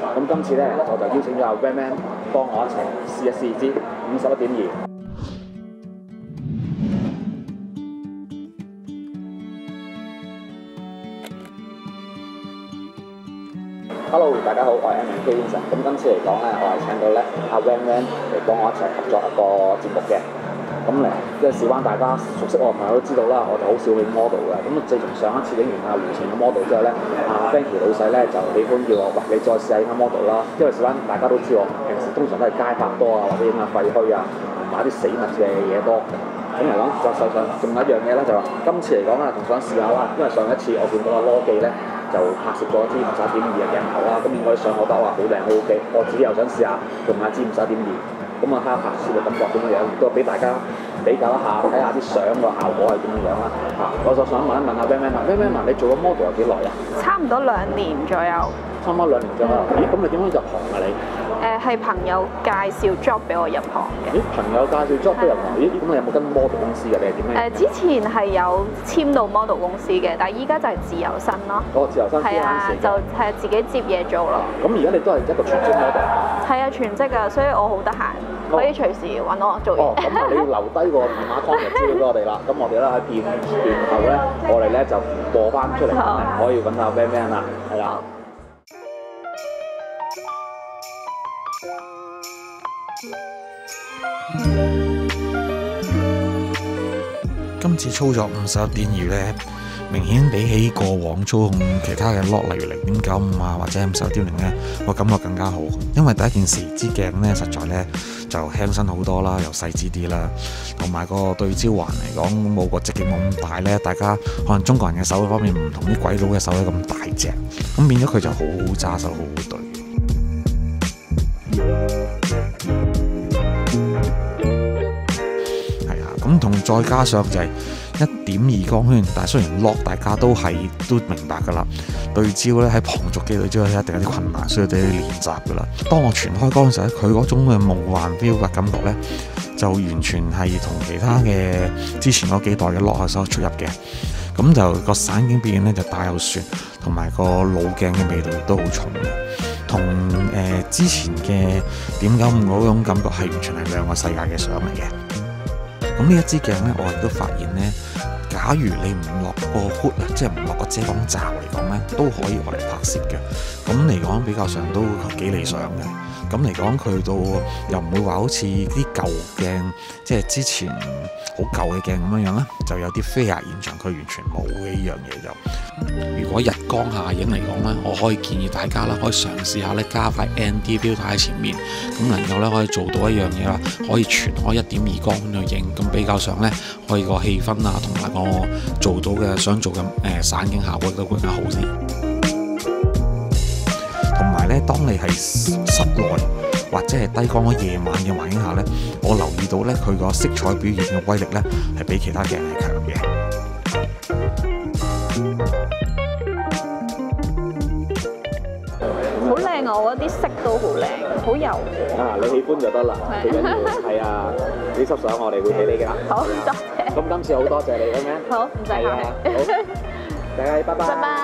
咁今次咧我就邀請咗阿 Van Man 幫我一齊試一試支51.2。Hello， 大家好，我係 M&K Vincent。咁今次嚟講咧，我係請到咧阿 Van Man 嚟幫我一齊合作一個節目嘅。咁嚟即係事關大家熟悉我嘅朋友都知道啦，我就好少影 model 嘅。咁自從上一次影完阿胡晴嘅 model 之後咧，阿 Frankie 老細咧就喜歡叫我，喂，你再試下影下 model 啦。因為事關大家都知我平時通常都係街拍多啊，或者影下廢墟啊，同埋啲死物嘅嘢多。咁嚟講就實上仲有一樣嘢咧，就話今次嚟講咧，仲想試下啦。因為上一次我見到阿羅記咧就拍攝咗支51.2嘅鏡頭啦，咁應該相我覺得話好靚好 OK。我自己又想試下用下支51.2。咁啊，睇下拍攝嘅感覺點樣樣，亦都俾大家比較一下，睇下啲相個效果係點樣樣啦。我就想問一問阿 Van Man，你做咗 model 有幾耐啊？ 差唔多2年左右。 差唔多2年左右。咦，咁你點樣入行啊你？ 係朋友介紹 job 俾我入行嘅。 咦，朋友介紹 job 俾入行？咦，咁你有冇跟 model 公司嘅？你係點樣？ 之前係有簽到 model 公司嘅，但係依家就係自由身咯。 哦，自由身。 係啊，就係自己接嘢做咯。 咁而家你都係一個全職 model？ 係啊，全職啊，所以我好得閒。可以隨時揾我做嘢。 哦，咁啊，你要留低個電話 contact 資料俾我哋啦。咁我哋咧喺片後咧，我哋咧就播翻出嚟，可以揾下 Van Man 啦，係啦。 今次操作51.2咧，明顯比起過往操控其他嘅 lock，例如0.95啊或者51.0咧，我感覺更加好。因為第一件事，支鏡咧實在咧就輕身好多啦，又細緻啲啦，同埋個對焦環嚟講冇個直徑冇咁大咧。大家可能中國人嘅手方面唔同啲鬼佬嘅手咧咁大隻，咁變咗佢就好好揸手，好好對。咁同再加上就係1.2光圈，但係雖然 lock 大家都明白㗎啦，對焦咧喺旁軸機對焦一定有啲困難，需要啲練習㗎啦。當我全開光嘅時候咧，佢嗰種嘅夢幻 feel 嘅感覺咧，就完全係同其他嘅之前嗰幾代嘅 lock 手出入嘅。咁就個散景表現咧就大有旋，同埋個老鏡嘅味道亦都好重嘅，同之前嘅0.95嗰種感覺係完全係兩個世界嘅相嚟嘅。咁呢一支鏡咧，我亦都發現咧，假如你唔落個 hood 啊，即係唔落個遮光罩嚟講咧，都可以攞嚟拍攝嘅。咁嚟講比較上都幾理想嘅。咁嚟講佢到又唔會話好似啲舊鏡，即係之前好舊嘅鏡咁樣樣啦，就有啲 flare 現象，佢完全冇嘅呢樣嘢就。如果日光下影嚟講咧，我可以建議大家啦，可以嘗試下咧加塊 ND filter 喺前面，咁能夠咧可以做到一樣嘢啦，可以全開1.2光去影，咁比較上咧可以個氣氛啊，同埋個做到嘅想做嘅散景效果都會更加好啲。同埋咧，當你係室內或者係低光嘅夜晚嘅環境下咧，我留意到咧佢個色彩表現嘅威力咧係比其他鏡係強嘅。 好靚啊！我覺得啲色都好靚，好柔。 你喜歡就得啦，最緊要係啊！呢輯相我哋會俾你㗎。 好，多謝。 咁今次好多謝你咁樣。 好，唔使客氣。 好，大家拜拜。 拜拜。